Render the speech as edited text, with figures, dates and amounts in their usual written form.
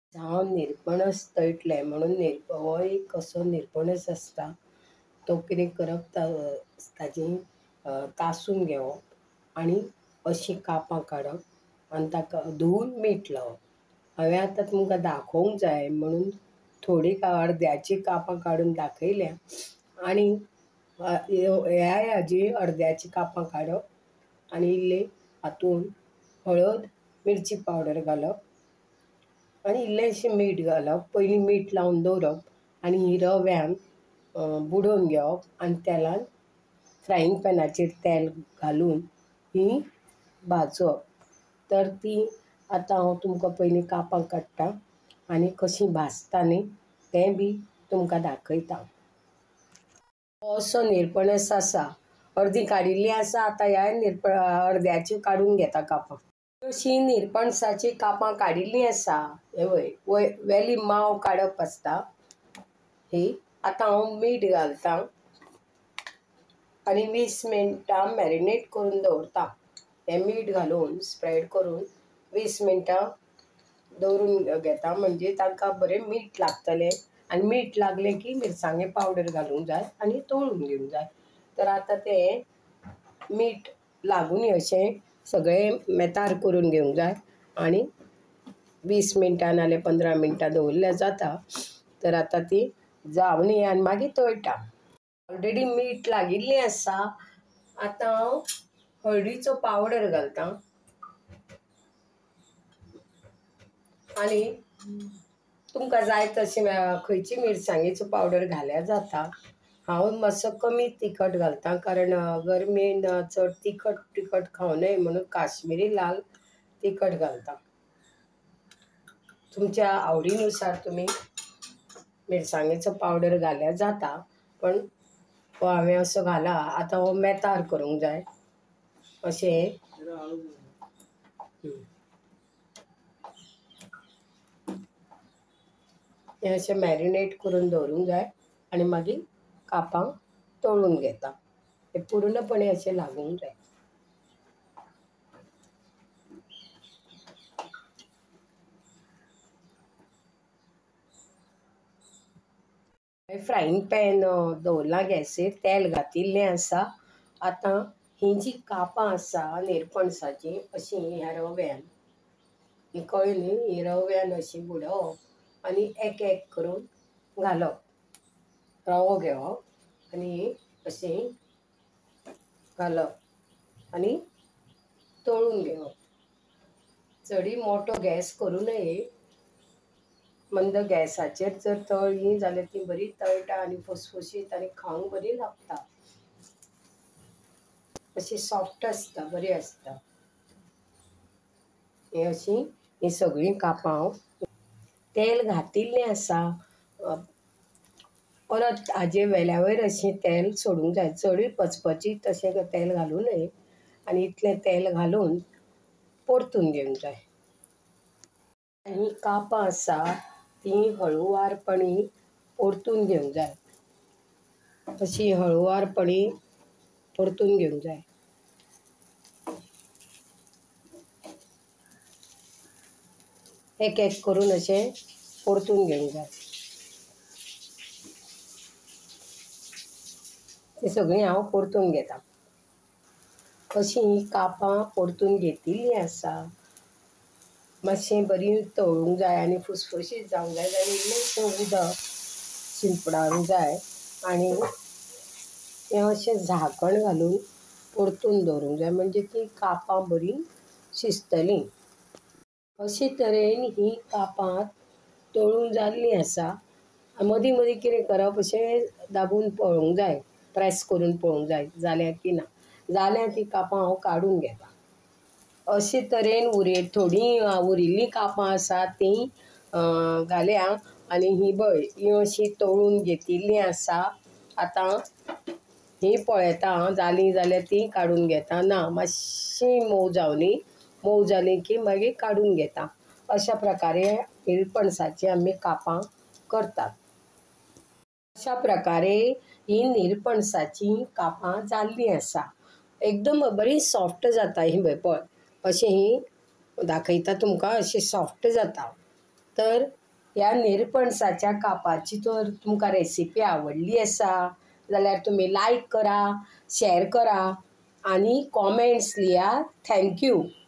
हांव निरपणस तळटलें म्हणून हो एक असो निरपणस आसता तो कितें करप ताची तासून घेवप आनी अशीं कापां काडप आनी ताका धुवून मीठ लावप। हांवें आतां तुमकां दाखोवंक जाय म्हणून थोडीं अर्द्याचीं कापां काडून दाखयल्या आनी हाजीं अर्द्याचीं कापां काडप आनी इल्लें हातूंत हळद मिरची पावडर घालप आनी इल्लेंशें मीठ घालप। पयलीं मीठ लावन दवरप आनी ही रव्यान बुडोवन घेवप आनी तेलान फ्रायींग पॅनाचेर तेल घालून ही भाजप। तर ती आतां हांव तुमकां पयलीं कापां काडटां आनी कशीं भाजता न्ही तें बी तुमकां दाखयतां। हो असो निरपणस आसा, अर्दी काडिल्ली आसा। आतां ह्या अर्द्याची काडून घेता कापां। अशीं निरपणसाचीं कापां काडिल्लीं आसा। हे वेली माव काडप आसता ही। आतां हांव मीठ घालतां आनी 20 मिनटां मॅरिनेट करून दवरतां। हें मीठ घालून स्प्रेड करून 20 मिनटां दवरून घेता म्हणजे तांकां बरें मीठ लागतलें आनी मीठ लागलें की मिरसांगे पावडर घालूंक जाय आनी तळून घेवंक जाय। तर आतां तें मीठ लागूनी अशें सगळें मेतार करून घेवंक जाय आनी 20 मिनटां नाजाल्यार 15 मिनटां दवरल्यार जाता। तर आतां ती जावनी आनी मागीर तळटा। ऑलरेडी मीठ लागिल्लें आसा। आतां हांव हळदीचो पावडर घालतां आनी तुमकां जाय तशें खंयची मिरसांगेचो पावडर घाल्यार जाता। हांव मातसो कमी तिखट घालतां कारण गरमेन चड तिखट खावं न्हय म्हणून काश्मीरी लाल तिखट घालतां। तुमच्या आवडीनुसार तुमी मिरसांगेचो पावडर घाल्यार जाता, पण हो हांवें असो घाला। आतां हो मेतार करूंक जाय अशें हें अशें मॅरिनेट करून दवरूंक जाय आनी मागीर कापां तळून घेता। हें पूर्णपणी अशें लागूंक जाय। फ्रायींग पॅन दवरला गॅसीर, तेल घातिल्लें आसा। आतां हीं जीं कापां आसा निरपणसाचीं अशीं ह्या रव्यान ही कळ्ळी न्ही, ही रव्यान अशीं बुडोवप आनी एक एक करून घालप। रवो घेवप आनी अशीं घालप आनी तळून घेवप। चडय मोठो गॅस करूं नये। मंद गॅसाचेर जर तळ्ळीं जाल्यार तीं बरीं तळटा आनी फसफशीत आनी खावंक बरीं लागता। अशीं सॉफ्ट आसता, बरीं आसता। हें अशीं हीं सगळीं कापां हांव तेल घातिल्लें आसा। परत हाजे वेल्या वयर अशें तेल सोडूंक जाय। चडूय पचपचीत अशें तेल घालूं न्हय आनी इतलें तेल घालून परतून घेवंक जाय। हीं कापां आसा तीं हळुवारपणी परतून घेवंक जाय। अशीं हळुवारपणी परतून घेवंक जाय। एक एक करून अशें परतून घेवंक जाय। तीं सगळीं हांव परतून घेतां। अशीं हीं कापां परतून घेतिल्लीं आसा। मातशीं बरीं तळूंक जाय आनी फुसफुशीत जावंक जाय जाल्यार इल्लेंशें उदक शिंपडावंक जाय आनी हें अशें झाकण घालून परतून दवरूंक जाय म्हणजे तीं कापां बरीं शिजतलीं। अशे तरेन हीं कापां तळून जाल्लीं आसा। मदीं मदीं कितें करप अशें दाबून पळोवंक जाय, प्रेस करून पळोवंक जाय जाल्यार की ना। जाल्यार तीं कापां हांव काडून घेतां। अशे तरेन थोडीं उरिल्लीं कापां आसा तीं घाल्या आनी हीं पळय हीं अशीं तळून घेतिल्लीं आसा। आतां हीं पळयतां जालीं जाल्यार तीं काडून घेतां। ना मातशीं मोव जावनीं, मोव जालीं की मागीर काडून घेतां। अशा प्रकारे निरपणसाचीं आमी कापां करतात। अशा प्रकारे हीं निरपणसाचीं कापां जाल्लीं आसा। एकदम बरीं सॉफ्ट जाता हीं पळय अशीं हीं दाखयता तुमकां अशीं सॉफ्ट जाता। तर ह्या निरपणसाच्या कापाची जर तुमकां रेसिपी आवडली आसा जाल्यार तुमी लायक करा, शेअर करा आणि कॉमेंट्स लिया. थँक्यू.